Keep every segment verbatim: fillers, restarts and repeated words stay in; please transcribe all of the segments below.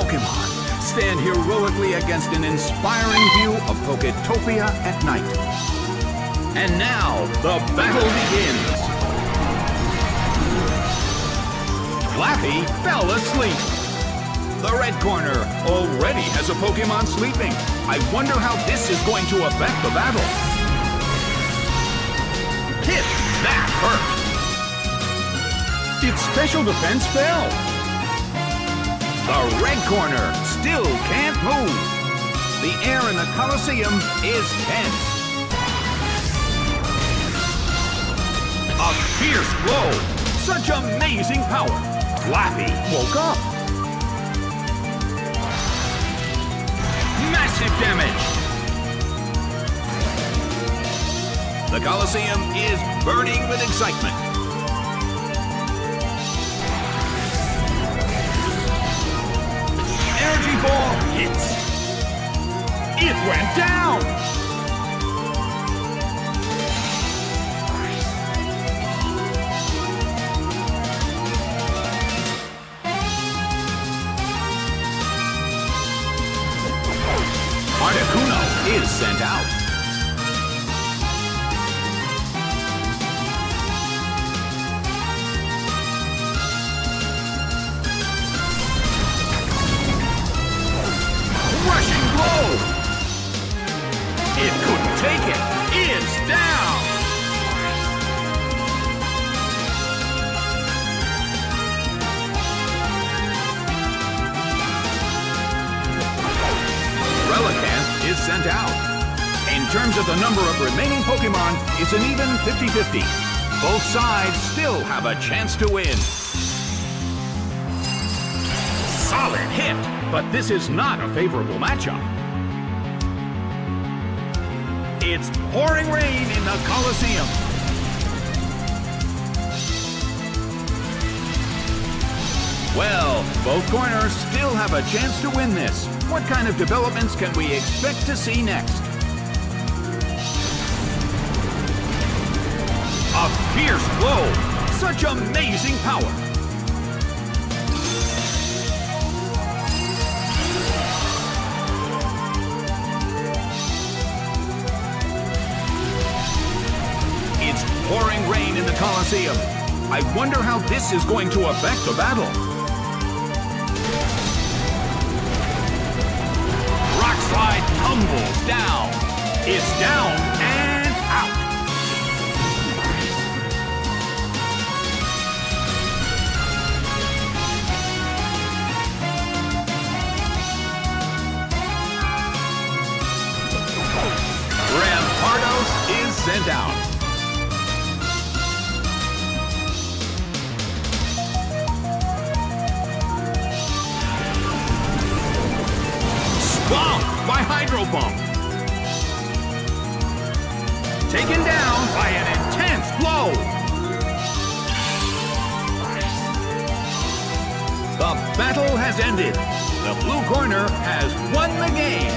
Pokemon stand heroically against an inspiring view of Poketopia at night. And now, the battle begins. Flappy fell asleep. The red corner already has a Pokemon sleeping. I wonder how this is going to affect the battle. Hit! That hurt! Its special defense fell. The red corner still can't move. The air in the Colosseum is tense. A fierce blow. Such amazing power. Flappy woke up. Massive damage. The Colosseum is burning with excitement. Energy ball hits. It went down. Articuno is sent out. Rushing blow! It couldn't take it. It's down! Relicanth is sent out. In terms of the number of remaining Pokemon, it's an even fifty fifty. Both sides still have a chance to win. Solid hit, but this is not a favorable matchup. It's pouring rain in the Colosseum. Well, both corners still have a chance to win this. What kind of developments can we expect to see next? A fierce blow! Such amazing power! It's pouring rain in the Colosseum. I wonder how this is going to affect the battle. Slide tumbles down. It's down and out. Rampardos is sent out. Swamp by Hydro Pump. Taken down by an intense blow. The battle has ended. The blue corner has won the game.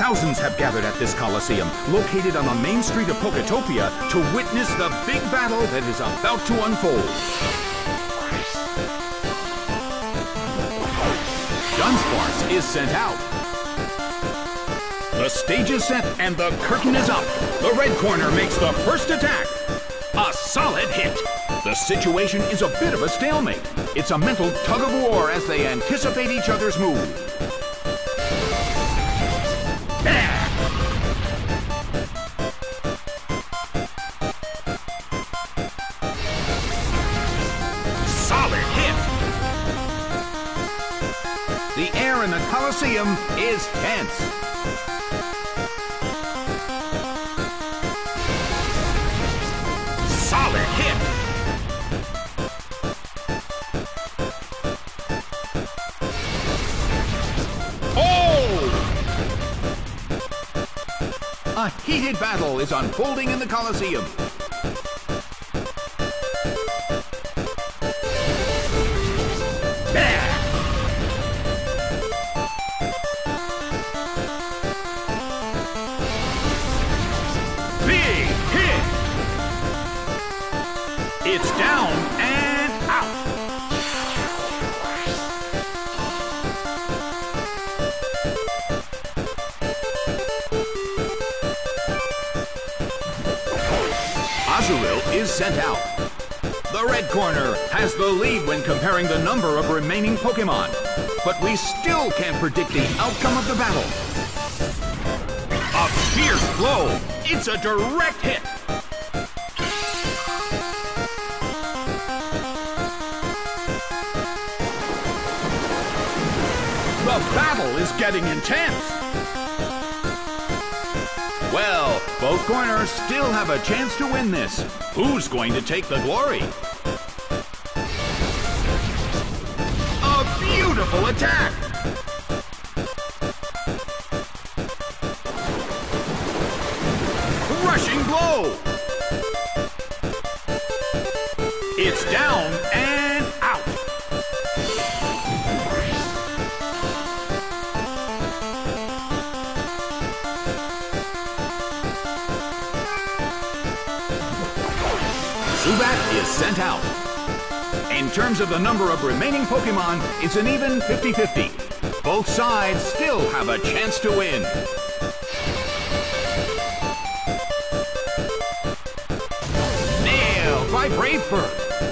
Thousands have gathered at this Coliseum, located on the main street of Poketopia, to witness the big battle that is about to unfold. Dunsparce is sent out. The stage is set and the curtain is up. The red corner makes the first attack. A solid hit. The situation is a bit of a stalemate. It's a mental tug of war as they anticipate each other's move. Solid hit. The air in the Coliseum is tense. Solid hit. A heated battle is unfolding in the Coliseum. Big hit! It's down and out. Azurill is sent out. The red corner has the lead when comparing the number of remaining Pokemon, but we still can't predict the outcome of the battle. A fierce blow! It's a direct hit! The battle is getting intense! Well, both corners still have a chance to win this. Who's going to take the glory? A beautiful attack! Rushing blow! It's down and out! Zubat is sent out. In terms of the number of remaining Pokemon, it's an even fifty fifty. Both sides still have a chance to win. Nailed by Brave Bird.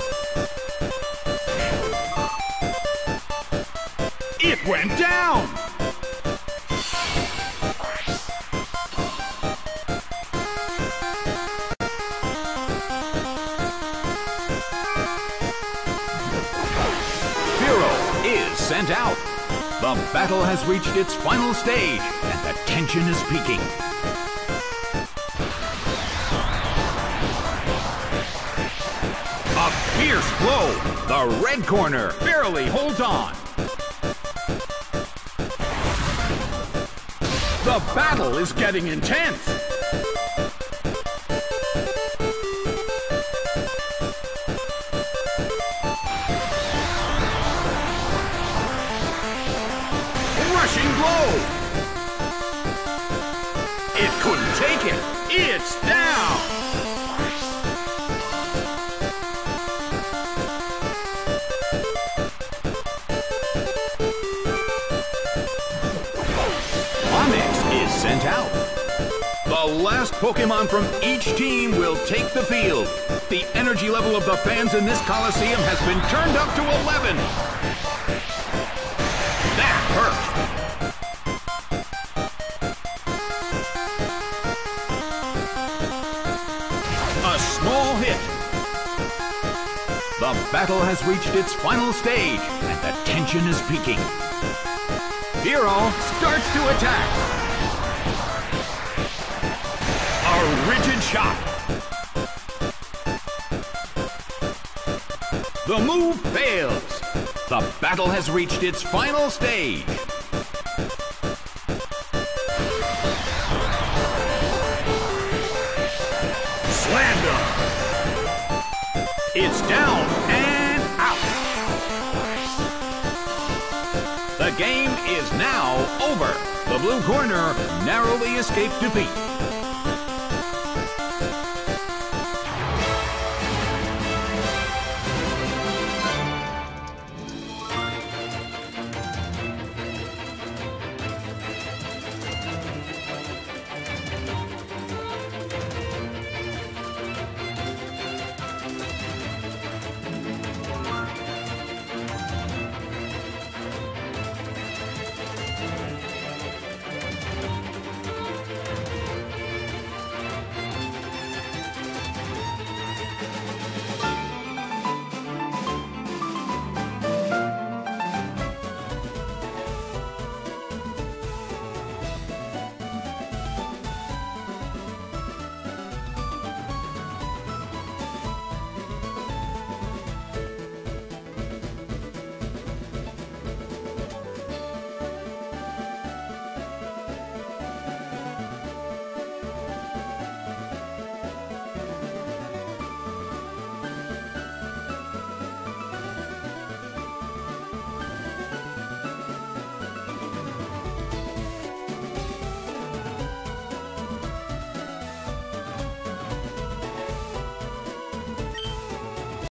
It went down! Sent out. The battle has reached its final stage, and the tension is peaking. A fierce blow. The red corner barely holds on. The battle is getting intense. Rushing blow! It couldn't take it! It's down! Onix is sent out. The last Pokemon from each team will take the field. The energy level of the fans in this Coliseum has been turned up to eleven. That hurt. A small hit. The battle has reached its final stage, and the tension is peaking. Hero starts to attack. A rigid shot. The move fails. The battle has reached its final stage. Slammed him. It's down and out. The game is is now over. The blue corner narrowly escaped defeat.